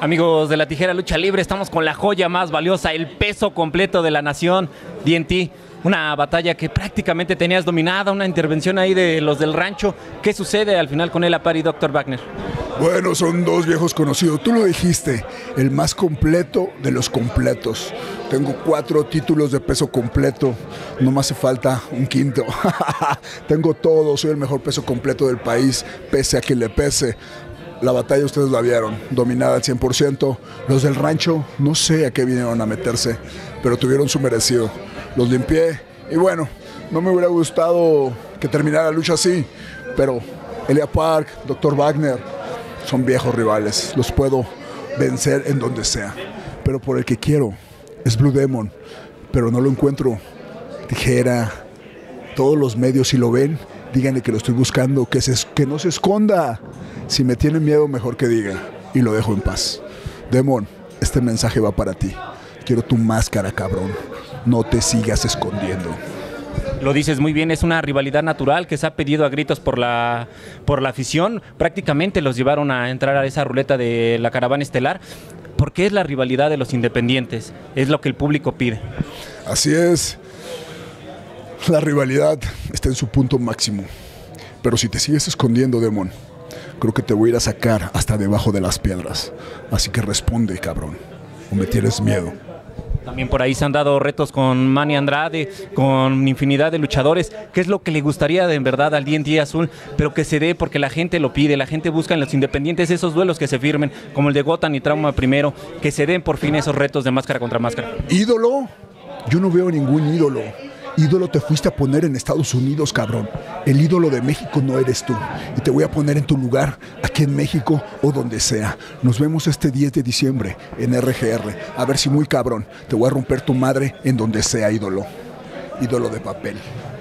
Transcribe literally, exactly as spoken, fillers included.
Amigos de la Tijera Lucha Libre, estamos con la joya más valiosa, el peso completo de la nación, D and T. Una batalla que prácticamente tenías dominada, una intervención ahí de los del rancho. ¿Qué sucede al final con el Apar y doctor Wagner? Bueno, son dos viejos conocidos. Tú lo dijiste, el más completo de los completos. Tengo cuatro títulos de peso completo, no me hace falta un quinto. Tengo todo, soy el mejor peso completo del país, pese a que le pese. La batalla ustedes la vieron, dominada al cien por ciento. Los del rancho, no sé a qué vinieron a meterse, pero tuvieron su merecido. Los limpié y bueno, no me hubiera gustado que terminara la lucha así, pero Elia Park, doctor Wagner, son viejos rivales. Los puedo vencer en donde sea, pero por el que quiero es Blue Demon, pero no lo encuentro. Tijera, todos los medios si lo ven, díganle que lo estoy buscando, que, se, que no se esconda. Si me tiene miedo, mejor que diga, y lo dejo en paz. Demon, este mensaje va para ti. Quiero tu máscara, cabrón. No te sigas escondiendo. Lo dices muy bien, es una rivalidad natural que se ha pedido a gritos por la, por la afición. Prácticamente los llevaron a entrar a esa ruleta de la caravana estelar. ¿Por qué es la rivalidad de los independientes? Es lo que el público pide. Así es. La rivalidad está en su punto máximo. Pero si te sigues escondiendo, Demon, creo que te voy a ir a sacar hasta debajo de las piedras. Así que responde, cabrón, o me tienes miedo. También por ahí se han dado retos con Manny Andrade, con infinidad de luchadores. ¿Qué es lo que le gustaría de en verdad al D and T Azul? Pero que se dé porque la gente lo pide, la gente busca en los independientes esos duelos que se firmen, como el de Gotham y Trauma primero, que se den por fin esos retos de máscara contra máscara. ¿Ídolo? Yo no veo ningún ídolo. Ídolo te fuiste a poner en Estados Unidos, cabrón. El ídolo de México no eres tú. Y te voy a poner en tu lugar, aquí en México o donde sea. Nos vemos este diez de diciembre en R G R. A ver si muy cabrón, te voy a romper tu madre en donde sea, ídolo. Ídolo de papel.